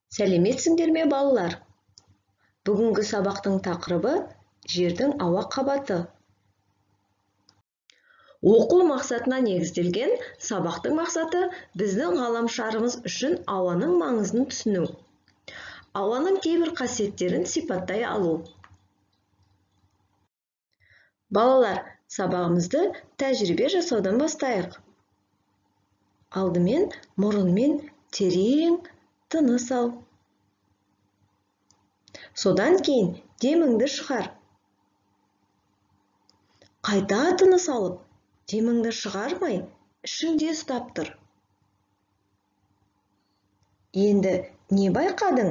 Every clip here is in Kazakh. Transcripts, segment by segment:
Сәлеметсіңдер ме, балалар? Бүгінгі сабақтың тақырыбы жердің ауа қабаты. Оқу мақсатына негізделген сабақтың мақсаты біздің ғаламшарымыз үшін ауаның маңызын түсіну. Ауаның кейбір қасиеттерін сипаттай алу. Балалар, сабағымызды тәжірибе жасаудан бастайық. Алдымен мұрынмен терең тыныс ал. Содан кейін деміңді шығар. Қайта тыныс алып, деміңді шығармай, ішіңде ұстап тұр. Енді не байқадың?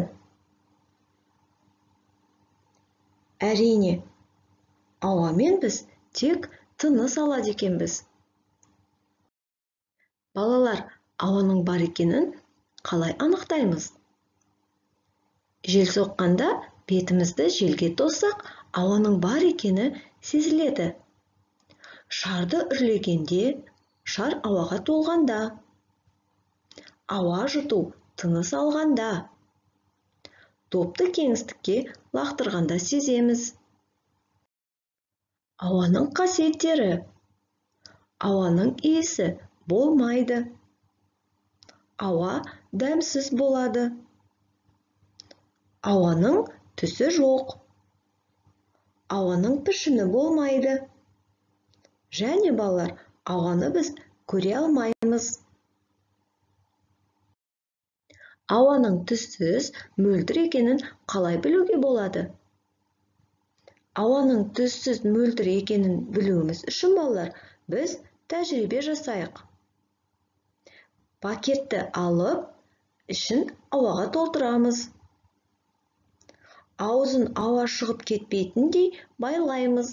Әрине, ауамен біз тек тыныс алады екенбіз. Балалар, ауаның бар екенін қалай анықтаймыз? Жел соққанда бетімізді желге тоссақ, ауаның бар екені сезіледі. Шарды үрлегенде, шар ауаға толғанда. Ауа жұту тыныс алғанда. Допты кеңістікке лақтырғанда сеземіз. Ауаның қасиеттері. Ауаның иісі болмайды. Ауа дәмсіз болады. Ауаның түсі жоқ. Ауаның пішіні болмайды. Және балалар, ауаны біз көре алмаймыз. Ауаның түссіз, мөлдір екенін қалай білуге болады? Ауаның түссіз, мөлдір екенін білуіміз үшін, балалар, біз тәжірибе жасайық. Пакетті алып, ішін ауаға толтырамыз. Аузын ауа шығып кетпейтіндей байлаймыз.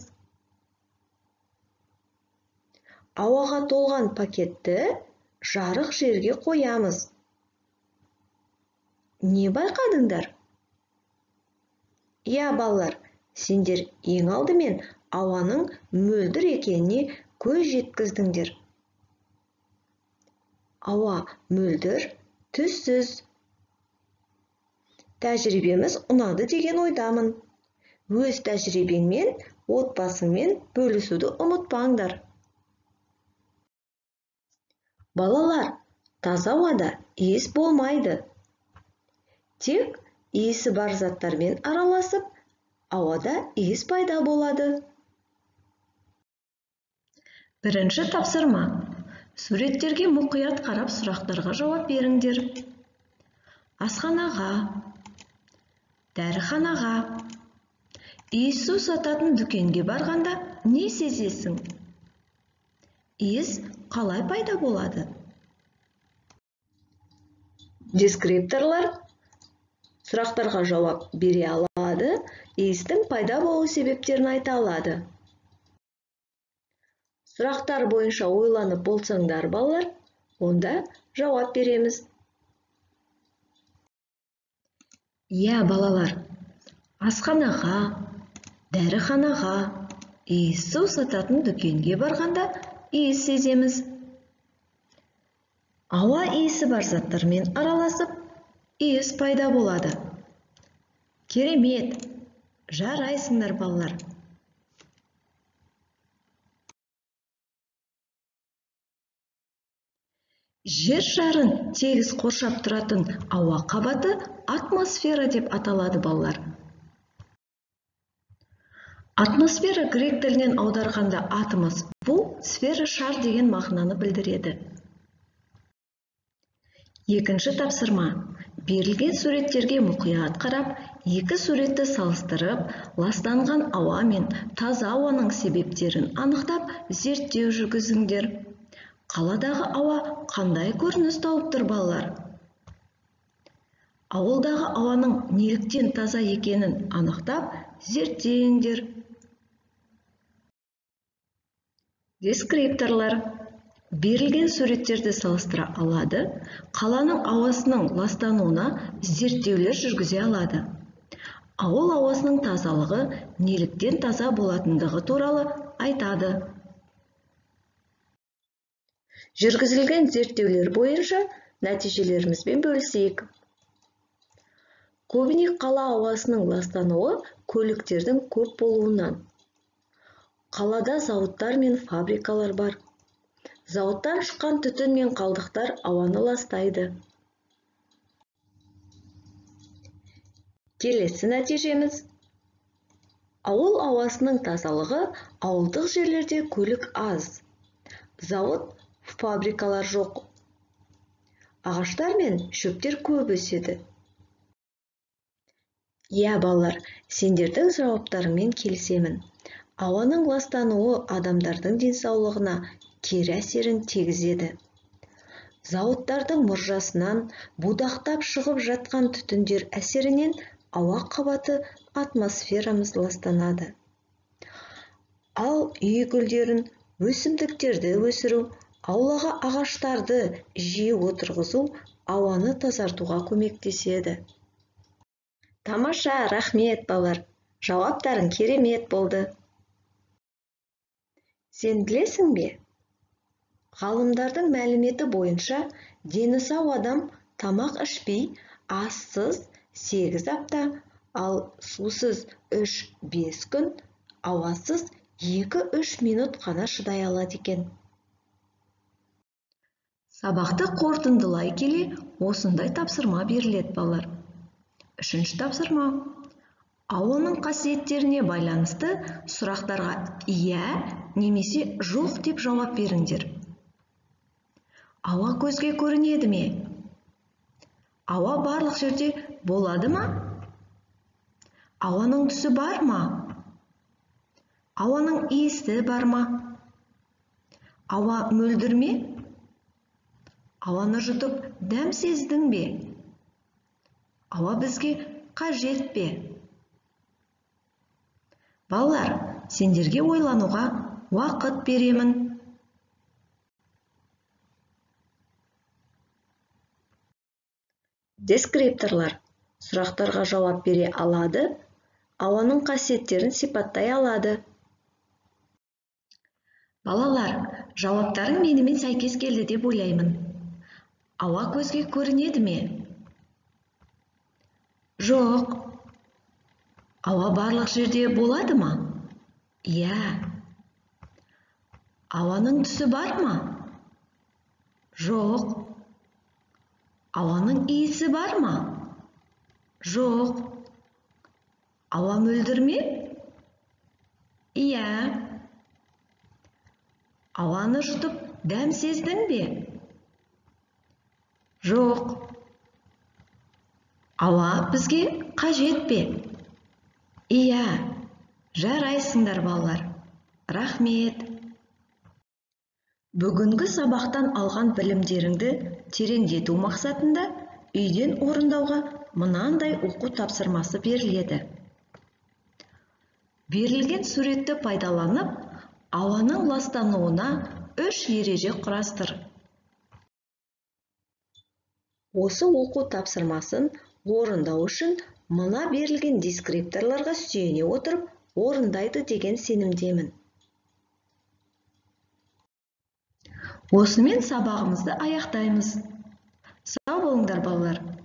Ауаға толған пакетті жарық жерге қоямыз. Не байқадыңдар? Иә, балалар, сендер ең алдымен ауаның мөлдір екеніне көз жеткіздіңдер. Ауа мөлдір, түссіз. Тәжірибеміз ұнады деген ойдамын. Өз тәжірибеңмен, отбасыңмен бөлісуді ұмытпаңдар. Балалар, таза ауада иіс болмайды. Тек иісі бар заттармен араласып, ауада иіс пайда болады. Бірінші тапсырма. Суреттерге мұқият қарап сұрақтарға жауап беріңдер. Асханаға, дәріханаға, иіс сататын дүкенге барғанда не сезесің? Иіс қалай пайда болады? Дескрипторлар сұрақтарға жауап бере алады, иістің пайда болу себептерін айта алады. Сұрақтар бойынша ойланып болсаңдар, балалар, онда жауап береміз. Иә, балалар, асханаға, дәріханаға, иіс сататын дүкенге барғанда иіс сеземіз. Ауа иісі бар заттармен араласып, иіс пайда болады. Керемет, жарайсыңдар, балалар. Жер шарын тегіс қоршап тұратын ауа қабаты атмосфера деп аталады, балалар. Атмосфера грек тілінен аударғанда атмос, бұл сфера шар деген мағынаны білдіреді. Екінші тапсырма. Берілген суреттерге мұқият қарап, екі суретті салыстырып, ластанған ауа мен таза ауаның себептерін анықтап, зерттеу жүргізіңдер. Қаладағы ауа қандай көрініс тауып тұр, балалар? Ауылдағы ауаның неліктен таза екенін анықтап, зерттеңдер. Дескрипторлар берілген суреттерді салыстыра алады, қаланың ауасының ластануына зерттеулер жүргізе алады. Ауыл ауасының тазалығы неліктен таза болатындығы туралы айтады. Жүргізілген зерттеулер бойынша нәтижелерімізбен бөлісейік. Көбіне қала ауасының ластануы көліктердің көп болуынан. Қалада зауыттар мен фабрикалар бар. Зауыттан шыққан түтін мен қалдықтар ауаны ластайды. Келесі нәтижеміз. Ауыл ауасының тазалығы ауылдық жерлерде көлік аз. Зауыт, фабрикалар жоқ. Ағаштар мен шөптер көп өседі. Балалар, сендердің жауаптарыңмен келісемін. Ауаның ластануы адамдардың денсаулығына кері әсерін тигізеді. Зауыттардың мұржасынан будақтап шығып жатқан түтіндер әсерінен ауа қабаты атмосферамыз ластанады. Ал үй гүлдерін, өсімдіктерді өсіру, аулаға ағаштарды жиі отырғызу ауаны тазартуға көмектеседі. Тамаша, рахмет балалар. Жауаптарың керемет болды. Сен білесің бе? Ғалымдардың мәліметі бойынша, дені сау адам тамақ ішпей, ассыз 8 апта, ал сусыз 3-5 күн, ауасыз 2-3 минут қана шыдай алады екен. Сабақты қорытындылай келе, осындай тапсырма беріледі балалар. 3-ші тапсырма. Ауаның қасиеттеріне байланысты сұрақтарға иә немесе жоқ деп жауап беріңдер. Ауа көзге көрінеді ме? Ауа барлық жерде болады ма? Ауаның түсі бар ма? Ауаның иісі бар ма? Ауа мөлдір ме? Ауаны жұтып дәм сездің бе? Ауа бізге қажет пе? Балалар, сендерге ойлануға уақыт беремін. Дескрипторлар сұрақтарға жауап бере алады, ауаның қасиеттерін сипаттай алады. Балалар, жауаптарың менімен сәйкес келді деп ойлаймын. Ауа көзге көрінеді ме? Жоқ. Ауа барлық жерде болады ма? Иә. Ауаның түсі бар ма? Жоқ. Ауаның иісі бар ма? Жоқ. Ауа мөлдір ме? Иә. Ауаны жұтып дәм сездің бе? Жоқ. Ауа бізге қажет пе? Иә, жарайсыңдар балалар. Рахмет. Бүгінгі сабақтан алған білімдеріңді тереңдету мақсатында үйден орындауға мынандай оқу тапсырмасы беріледі. Берілген суретті пайдаланып, ауаның ластануына 3 ереже құрастыр. Осы оқу тапсырмасын орындау үшін мына берілген дескрипторларға сүйене отырып орындайды деген сенімдемін. Осымен сабағымызды аяқтаймыз. Сау болыңдар балалар.